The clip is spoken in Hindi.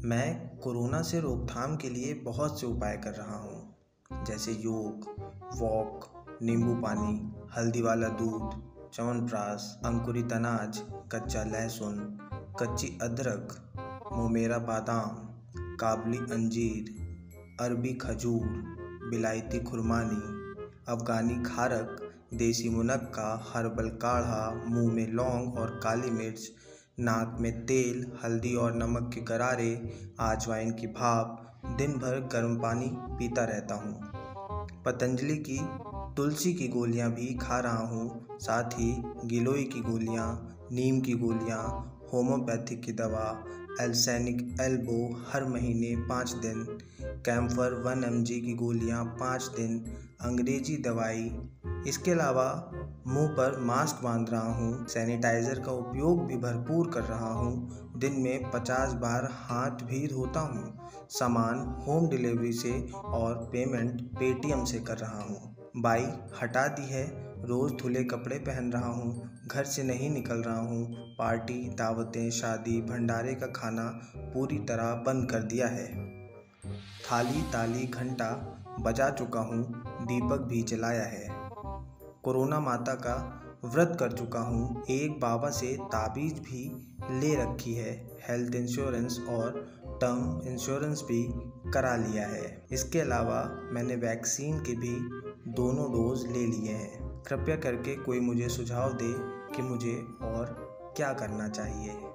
मैं कोरोना से रोकथाम के लिए बहुत से उपाय कर रहा हूँ, जैसे योग, वॉक, नींबू पानी, हल्दी वाला दूध, च्यवनप्राश, अंकुरित अनाज, कच्चा लहसुन, कच्ची अदरक, मोमेरा बादाम, काबुली अंजीर, अरबी खजूर, बिलायती खुरमानी, अफगानी खारक, देसी मुनक्का, हर्बल काढ़ा, मुंह में लौंग और काली मिर्च, नाक में तेल, हल्दी और नमक के गरारे, अजवाइन की भाप, दिन भर गर्म पानी पीता रहता हूँ। पतंजलि की तुलसी की गोलियाँ भी खा रहा हूँ, साथ ही गिलोय की गोलियाँ, नीम की गोलियाँ, होम्योपैथिक की दवा, एल्सेनिक एल्बो हर महीने 5 दिन, कैम्फर 1 mg की गोलियाँ 5 दिन, अंग्रेजी दवाई। इसके अलावा मुंह पर मास्क बांध रहा हूँ, सैनिटाइज़र का उपयोग भी भरपूर कर रहा हूँ, दिन में 50 बार हाथ भी धोता हूँ, सामान होम डिलीवरी से और पेमेंट पेटीएम से कर रहा हूँ। बाई हटा दी है, रोज़ धुले कपड़े पहन रहा हूँ, घर से नहीं निकल रहा हूँ, पार्टी, दावतें, शादी, भंडारे का खाना पूरी तरह बंद कर दिया है। थाली ताली घंटा बजा चुका हूँ, दीपक भी जलाया है। कोरोना माता का व्रत कर चुका हूँ, एक बाबा से ताबीज़ भी ले रखी है, हेल्थ इंश्योरेंस और टर्म इंश्योरेंस भी करा लिया है। इसके अलावा मैंने वैक्सीन के भी दोनों डोज ले लिए हैं। कृपया करके कोई मुझे सुझाव दे कि मुझे और क्या करना चाहिए।